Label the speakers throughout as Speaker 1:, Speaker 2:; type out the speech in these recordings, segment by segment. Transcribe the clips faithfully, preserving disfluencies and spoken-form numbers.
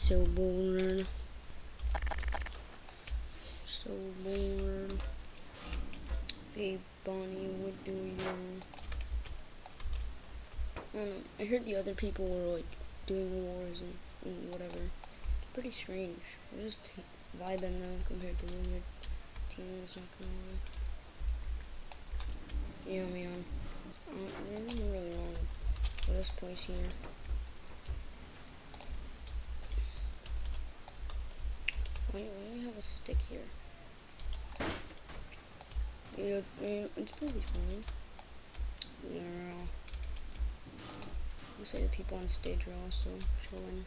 Speaker 1: so bored. So bored. Hey Bonnie, what do you? I don't know. I heard the other people were like doing wars and, and whatever. Pretty strange. We're just vibing though compared to the other teams. Not gonna lie. Yeah, man. Uh, I'm really wrong for this place here. Why, why do we have a stick here? Yeah, yeah, it's probably fine. Yeah. Looks like the people on stage are also chilling.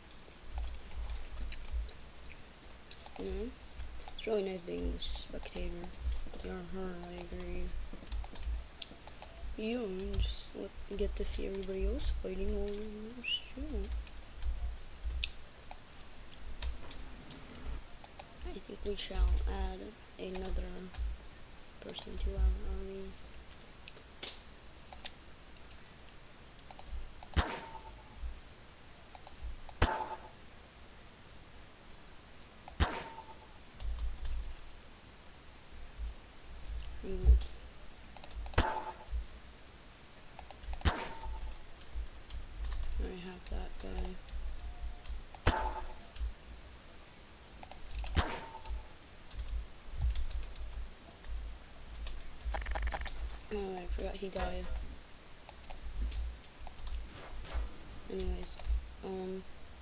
Speaker 1: You know? It's really nice being the spectator. Yeah, her, I agree. You know, just let, get to see everybody else fighting while you're chill. I think we shall add another person to our army. Mm. I have that guy. Oh, I forgot he died. Anyways, um...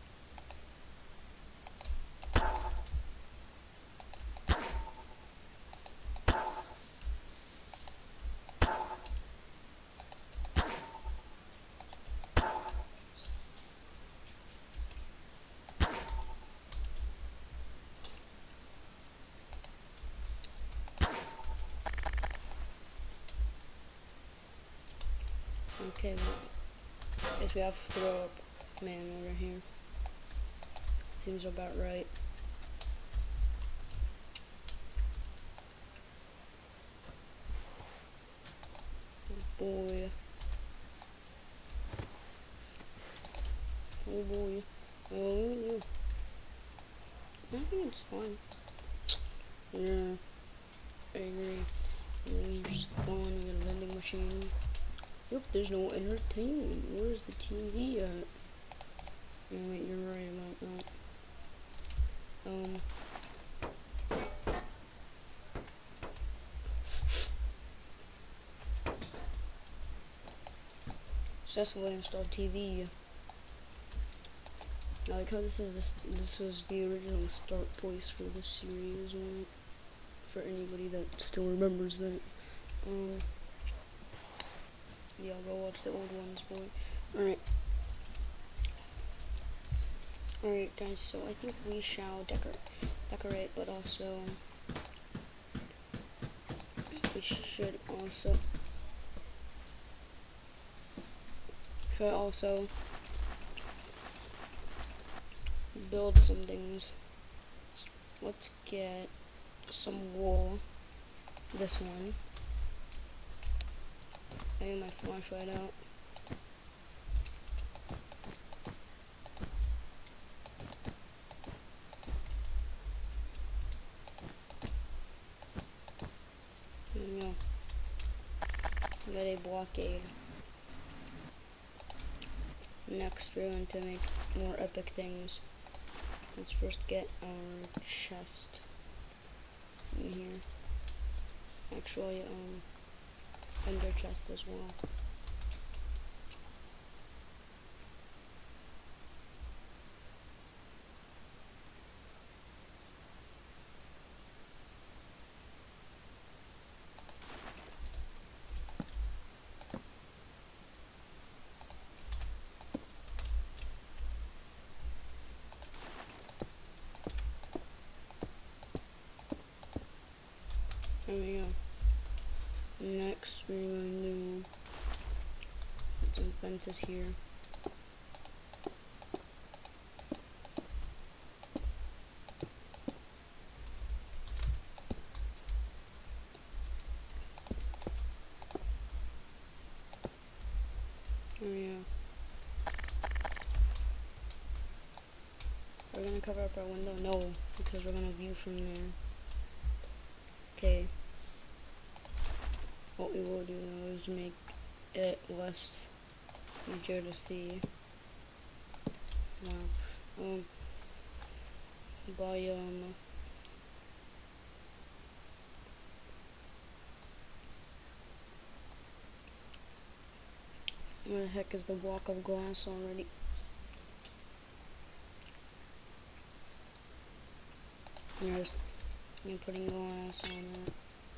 Speaker 1: Okay, well, guess we have to throw up man over here. Seems about right. Oh boy. Oh boy. Oh, I think it's fine. Yeah, I agree. And you're just fun, you got a vending machine. Yep, there's no entertainment. Where's the T V at? Oh, wait, you're right about that. Um. Successfully installed T V. I like how this is this this was the original start place for this series, and for anybody that still remembers that. Um. Yeah, go watch the old ones, boy. Alright. Alright, guys, so I think we shall decorate, decorate, but also, we should also, should also build some things. Let's get some wool. This one. I have my flashlight out. There we go. We got a blockade. Next, we're going to make more epic things. Let's first get our chest in here. Actually, um, ender chest as well. There we go. Next, we're going to put some fences here. There we go. gonna cover up our window? No, because we're gonna view from there. Okay. What we will do now is make it less easier to see. Wow. Um. Biome. Where the heck is the block of glass already? There's, I'm putting glass on it.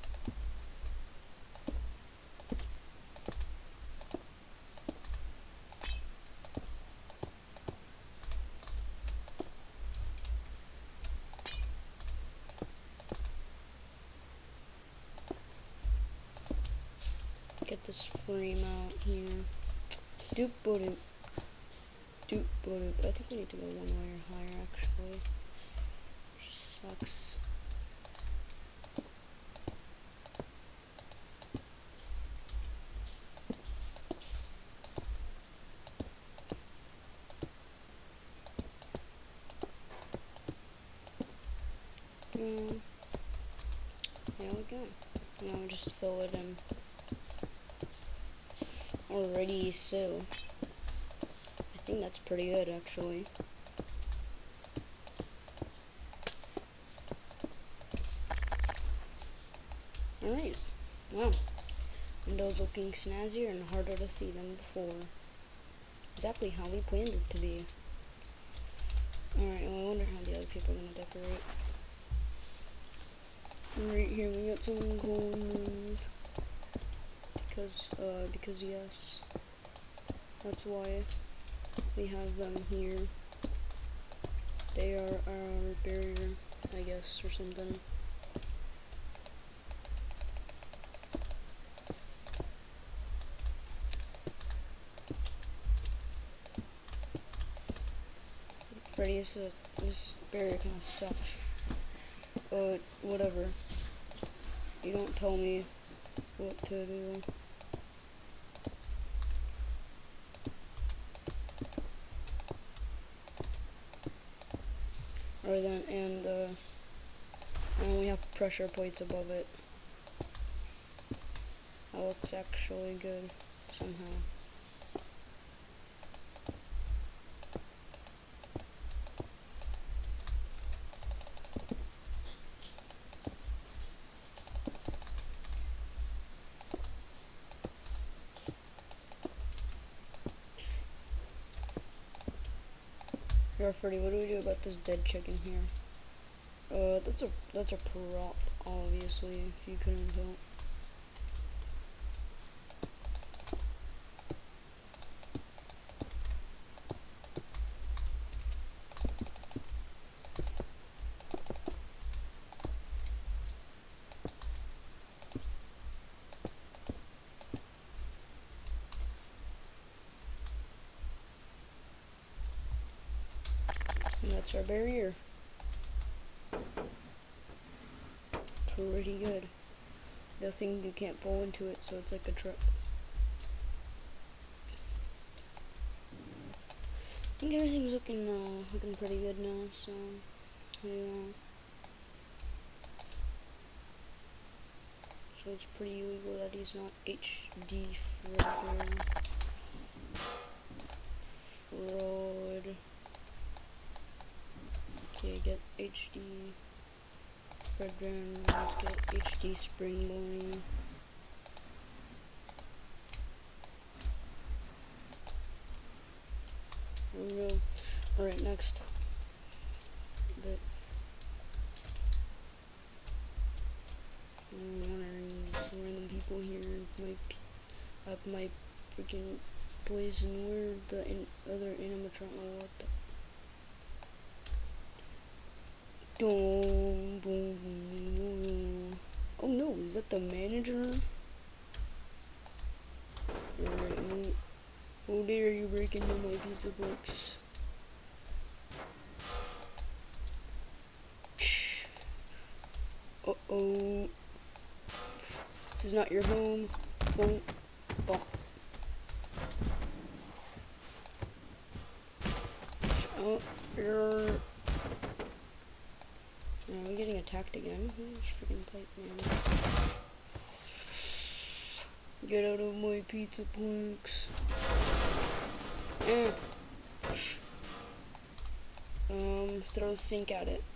Speaker 1: Get this frame out here. Doop boop. Doop boop. I think we need to go one layer higher actually. Sucks. Um, there we go. Now we just fill it in. Already so. I think that's pretty good actually. Alright. Wow. Windows looking snazzier and harder to see than before. Exactly how we planned it to be. Alright, well, I wonder how the other people are gonna decorate. Right here we got some corners. Because, uh, because yes. That's why we have them here. They are our barrier, I guess, or something. Freddy, this, uh, this barrier kind of sucks. But, whatever. You don't tell me what to do. Or then, and, uh, and we have pressure plates above it. That looks actually good, somehow. Yo, Freddy, what do we do about this dead chicken here? Uh, that's a that's a prop, obviously, if you couldn't tell. And that's our barrier. Pretty good. The thing you can't fall into it, so it's like a trap. I think everything's looking uh, looking pretty good now. So yeah. So it's pretty illegal that he's not H D Fredbear. Fraud. Okay, get H D Fredbear. Let's get H D Springboy. There we go. Alright, next. But one of these random people here might have my freaking poison. Where the in other animatronic? What the? Boom, boom, boom. Oh no, is that the manager? Alright, oh dare you break into my pizza box. Uh oh. This is not your home. Boom. Bonk. Oh, you're I'm getting attacked again. Who's freaking pipe, man? Get out of my pizza planks. Eh. Um, throw the sink at it.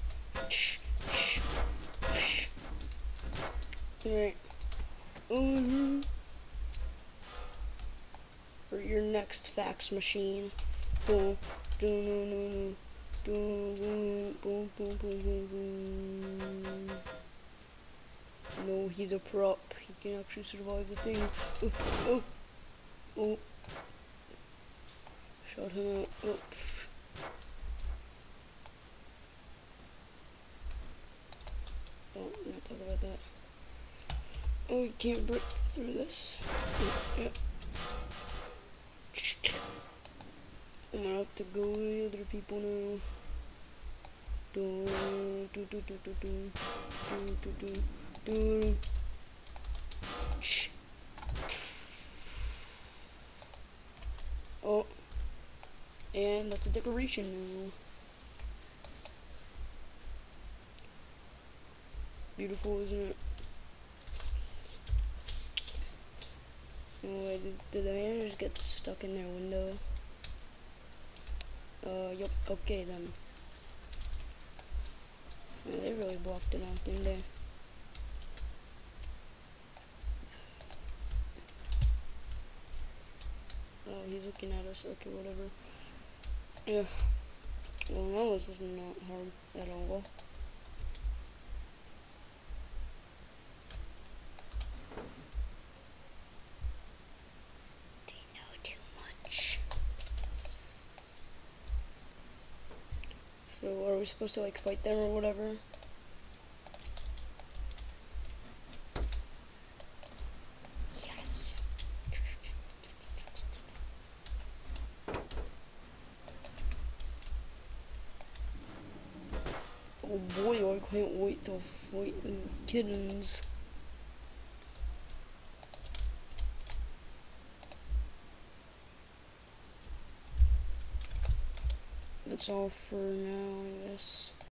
Speaker 1: Alright. Mm-hmm. For your next fax machine. Boom. Boom, boom, boom, boom, boom, boom, boom. No, he's a prop. He can actually survive the thing. Oh, oh, oh. Shot him out. Oh. Don't not talk about that. Oh, you can't break through this. Yeah. I'm gonna have to go with the other people now. Do do do do do do do do do do. Shh. Oh, and that's a decoration now. Beautiful, isn't it? Oh, did, did the managers get stuck in their window? Uh, yup, okay then. Oh, they really blocked it off, didn't they? Oh, he's looking at us, okay, whatever. Yeah. Well, no, this is not hard at all. They know too much. So, are we supposed to, like, fight them or whatever? Yes. Oh boy, I can't wait to fight the kittens. That's all for now, I guess.